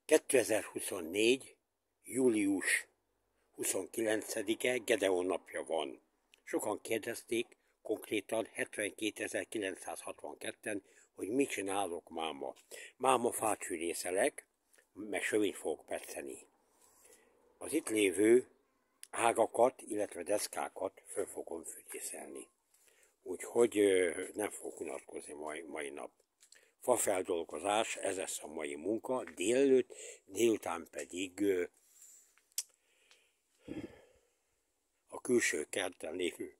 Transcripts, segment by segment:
2024. július 29-e Gedeon napja van. Sokan kérdezték, konkrétan 72.962-en, hogy mit csinálok máma. Máma fát fűrészelek, meg sövényt fogok metszeni. Az itt lévő ágakat, illetve deszkákat föl fogom fűrészelni. Úgyhogy nem fogok unatkozni mai nap. Fafeldolgozás, ez lesz a mai munka, délután pedig a külső kertben lévő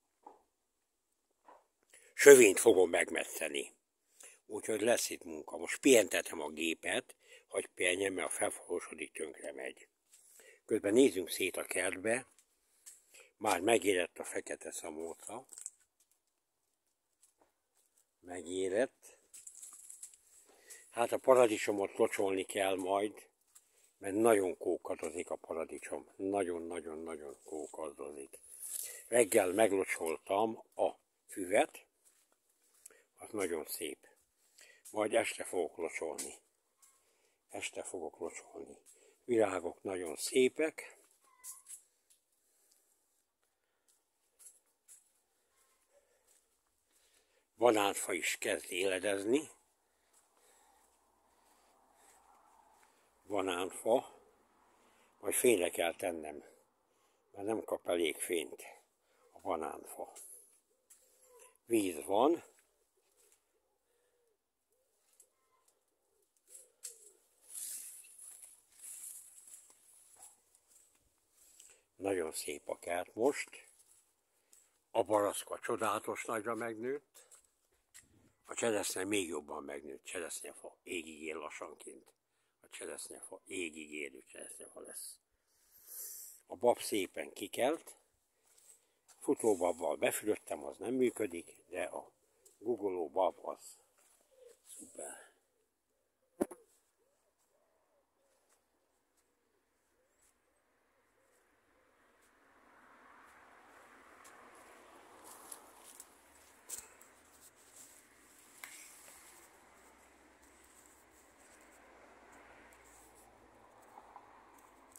sövényt fogom megmetszeni. Úgyhogy lesz itt munka. Most pihentetem a gépet, hogy pihenjem, mert a felfogósodik, tönkre megy. Közben nézzünk szét a kertbe. Már megérett a fekete szamóca. Megérett. Hát a paradicsomot locsolni kell majd, mert nagyon kókadozik a paradicsom. Nagyon kókadozik. Reggel meglocsoltam a füvet, az nagyon szép. Majd este fogok locsolni. Virágok nagyon szépek. Banánfa is kezd éledezni. Banánfa, majd fényre kell tennem, mert nem kap elég fényt a banánfa. Víz van. Nagyon szép a kert most. A barackka csodálatos nagyra megnőtt. A cseresznye még jobban megnőtt. Cseresznyefa égig ér lassanként. A cseresznyefa égig érő cseresznyefa lesz. A bab szépen kikelt. Futóbabbal befürödtem, az nem működik, de a guggoló bab az szuper.